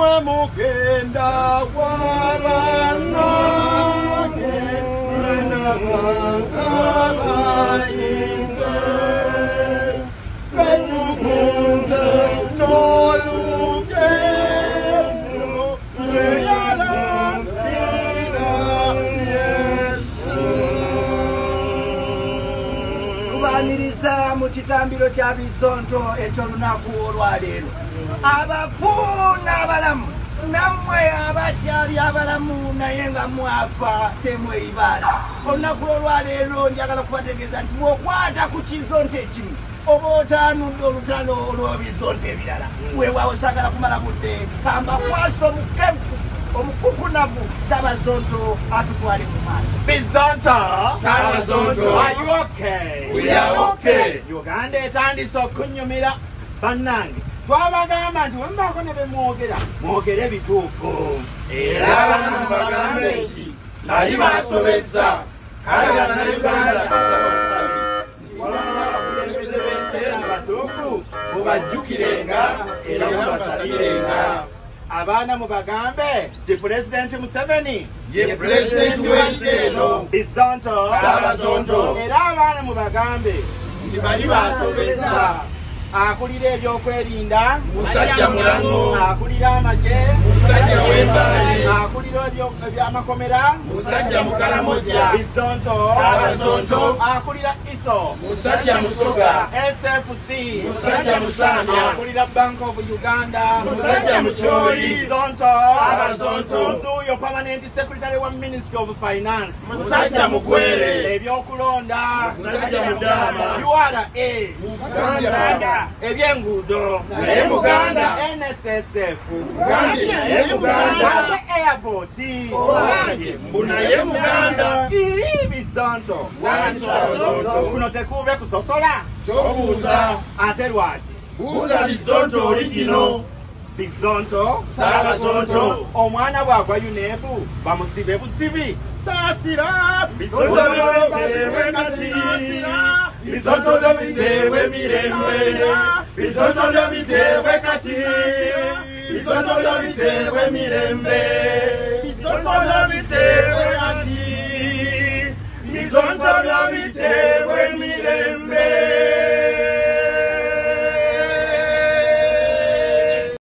mwe mugenda wabanoge mwenakabayise fetukunde nolugendo lweyalambira Yesu. Tubaniriza mu kitambiro kya Bizonto eky'olunaku olwaleero. Abafu n'abalamu nammwe abakyali abalamu naye nga mwafa temweyibala. Olunaku olwaleero njagala kubategeeza nti bw'okwata ku Kizonto ekimu oba otaanudde olutalo olw'Ebizonto ebirala weewaawo saagala kumala budde kamba kwasa omukukunavu Saabazonto atutwale mu maaso. Bizonto, Saabazonto, are you okay? We are okay. Uganda etandise okunyumira bannange. Twabagamba nti wembaako ne bemwogera mwogere ebituufu. Era abaana mubagambe nti bali baasobezza kale bannayuganda tusabasabi nti wabanga abakulembeze b'enseera abatuufu mubajjukirenga era mubasabirenga. Abaana mubagambe ti Pulezidenti Museveni ye pulezidenti w'ensi eno Bizonto, Saabazonto, era abaana mubagambe nti bali baasobezza akulira ebyokwerinda musajja mulango, akulira amagye musajja w'embaale, akulira ebyamakomera musajja mukalamoja, Bizonto, Saabazonto, akulira ISO musajja musoga, SFC musajja musaanya, akulira Bank of Uganda musajja mukyoli, Bizonto, Saabazonto, Nzuuyo Permanent Secretary wa Ministry of Finance musajja mugwere, ebyokulonda musajja mudama, URA Uganda, ebyenguudo naye Buganda, NSSF Buganda, naye Buganda, airport Owange, mbu naye Buganda, Bizonto Saabazonto, kuno tekuube kusosola tobuuza, ate lwaki buuza Bizonto oligino, Bizonto Saabazonto, omwana bwagwa UNEB bamusibe busibi saasira Bizonto byo biteebwe kati, Bizonto byo biteebwe mirembe, Bizonto byo biteebwe kati, Bizonto byo biteebwe mirembe.